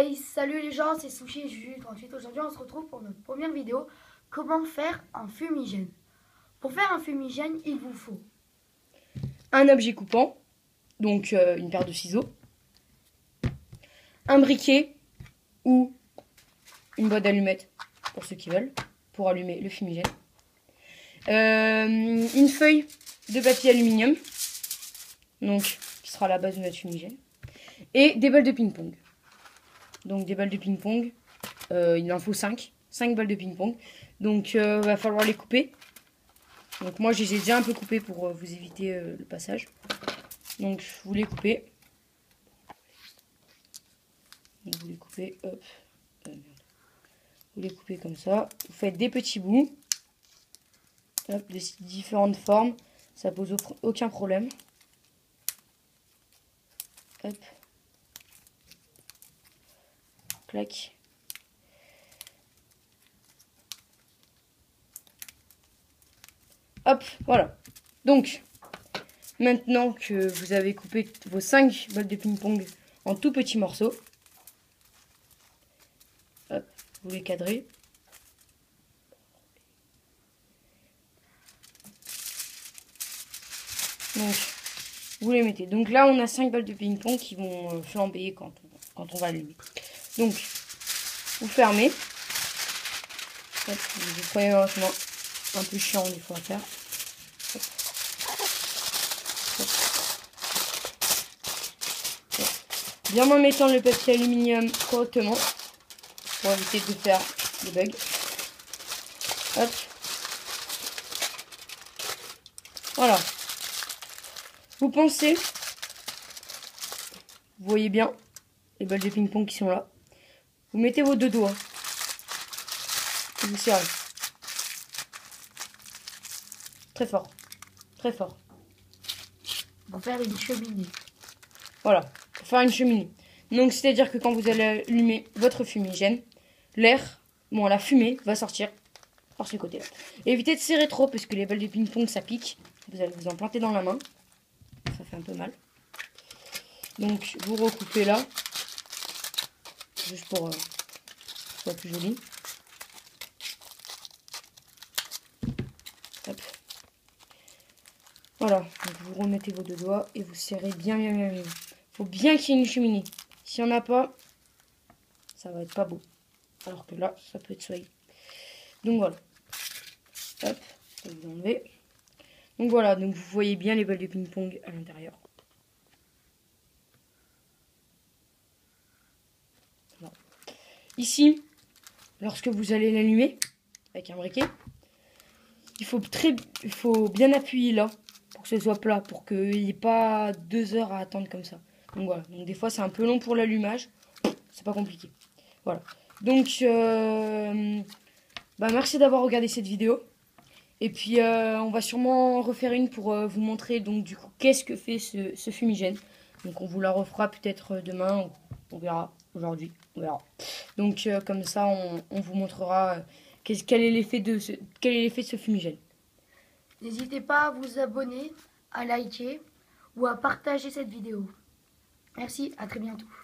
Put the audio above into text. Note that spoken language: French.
Hey, salut les gens, c'est Sushi et Juju38. Aujourd'hui, on se retrouve pour notre première vidéo. Comment faire un fumigène? Pour faire un fumigène, il vous faut un objet coupant, donc une paire de ciseaux, un briquet ou une boîte d'allumettes, pour ceux qui veulent, pour allumer le fumigène, une feuille de papier aluminium, donc qui sera la base de notre fumigène, et des balles de ping-pong. Donc des balles de ping-pong, il en faut 5 balles de ping-pong, donc va falloir les couper. Donc moi je les ai déjà un peu coupées pour vous éviter le passage. Donc vous les coupez. Donc, vous les coupez, hop. Vous les coupez comme ça. Vous faites des petits bouts. Hop, de différentes formes. Ça pose aucun problème. Hop. Clac. Hop, voilà. Donc, maintenant que vous avez coupé vos 5 balles de ping-pong en tout petits morceaux, hop, vous les cadrez. Donc, vous les mettez. Donc là, on a 5 balles de ping-pong qui vont flamber quand on va allumer. Donc, vous fermez. Hop, vous prenez un chemin un peu chiant des fois à faire. Hop. Hop. Hop. Bien en mettant le papier aluminium correctement pour éviter de faire des bugs. Hop. Voilà. Vous pensez, vous voyez bien les balles de ping-pong qui sont là. Vous mettez vos deux doigts. Et vous serrez. Très fort. Très fort. pour faire une cheminée. Voilà, pour faire une cheminée. Donc c'est-à-dire que quand vous allez allumer votre fumigène, l'air, bon la fumée va sortir par ce côté-là. Évitez de serrer trop parce que les balles de ping-pong ça pique. Vous allez vous en planter dans la main. Ça fait un peu mal. Donc vous recoupez là. Juste pour que ce soit plus joli. Hop. Voilà, donc vous remettez vos deux doigts et vous serrez bien. Faut bien qu'il y ait une cheminée. S'il n'y en a pas, ça va être pas beau. Alors que là, ça peut être soigné. Donc voilà. Hop, vous enlevez. Donc voilà, donc vous voyez bien les balles de ping-pong à l'intérieur. Voilà. Ici, lorsque vous allez l'allumer avec un briquet, il faut bien appuyer là pour que ce soit plat, pour qu'il n'y ait pas 2 heures à attendre comme ça. Donc voilà, donc des fois c'est un peu long pour l'allumage, c'est pas compliqué. Voilà, donc merci d'avoir regardé cette vidéo. Et puis on va sûrement refaire une pour vous montrer donc du coup qu'est-ce que fait ce fumigène. Donc on vous la refera peut-être demain, on verra, aujourd'hui, on verra. Donc comme ça on vous montrera quel est l'effet de ce fumigène. N'hésitez pas à vous abonner, à liker ou à partager cette vidéo. Merci, à très bientôt.